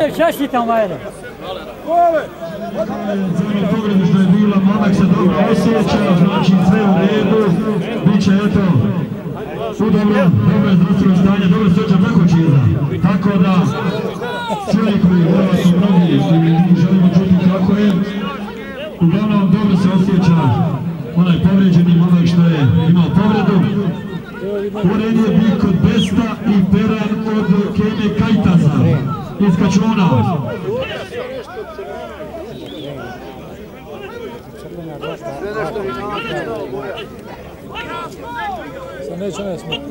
Čestitam, Vajle. Zadnju povredu što je bila, momak se dobro osjeća, znači sve u redu, bit će eto u dobro zdravstveno stanje, dobro se osjeća tako čiza. Tako da, čovjek koji vjerojatno mnogi želimo čuti kako je, uglavnom dobro se osjeća onaj povređeni momak što je imao povredu. Ured je bio kod Besta i Peran od Keme Kajtaza iz Kačuna. Sad neće ne smeti.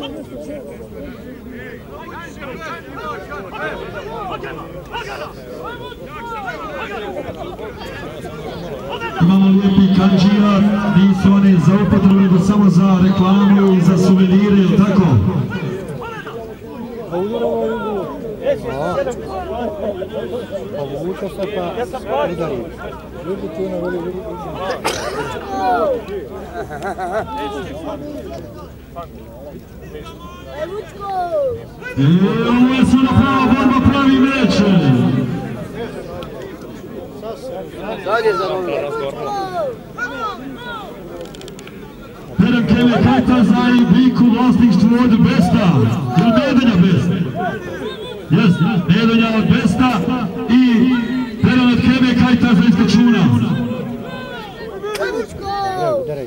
Imamo lijepi kanđija, nisu one za upotrebu, nego samo za reklamu i za suvenire, ili tako? Pa udarova je ugovor. Pa vuče se pa udari. Ljudi ti ono veli vidi. Ovo je sada prava borba, pravi meč. Sad je zarovno. Peran Keme Kajtaza i Biku vlasništvu od Besta. Ili Medonja Besta? Jes, Medonja od Besta i Peran od Keme Kajtaza iz Kačuna. Udaraj.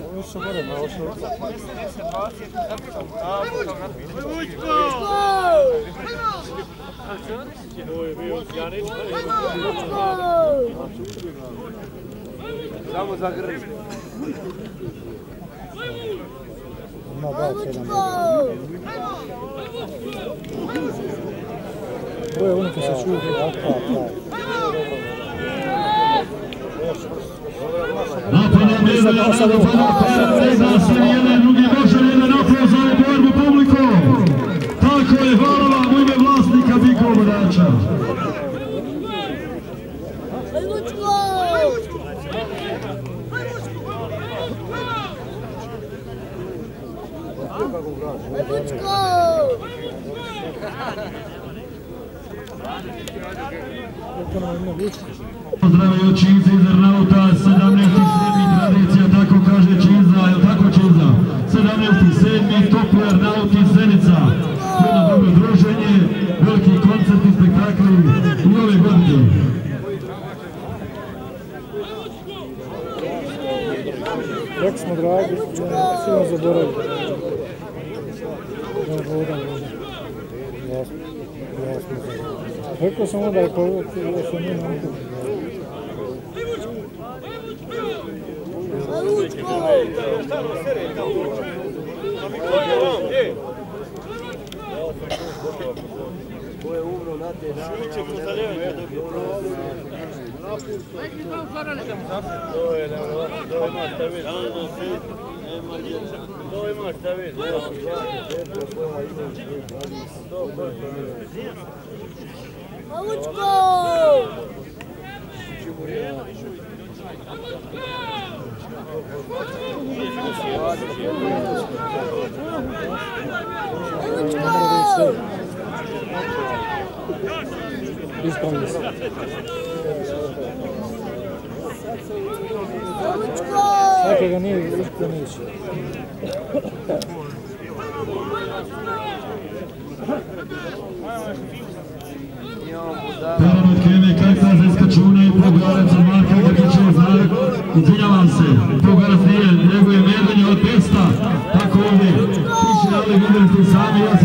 Samo za grb. Ima 2-7. Ovo je ono ko se čuje. Napada Medonja, da se jedan drugi može jedan napravo za ovu borbu publikom. Tako je, hvala vam u ime vlasnika Bika Obadača. Pozdravljaju Činza iz Arnauta, 17.7. tradicija, tako kaže Činza, je li tako Činza? 17.7. Topli Arnaut iz Zenica. Jedno dobro druženje, veliki koncertni spektakli u ove godine. Rekli smo dragi, svi zaboravili. Rekao sam onda je povijek, ja sam nije namku. Ko je umro na te dane? To je ima šta vidjeti. To ima šta vidjeti. Pavučko! Ispravili se. Svakega nije isto neće. Peran od Keme Kajtaza iz Kačuna i Pogarac od Marka Grgića iz Znak. Izvinjavam se, Pogarac nije, nego je Medonja od Besta. Tako ovdje piše, ali vidjeli ste sami, ja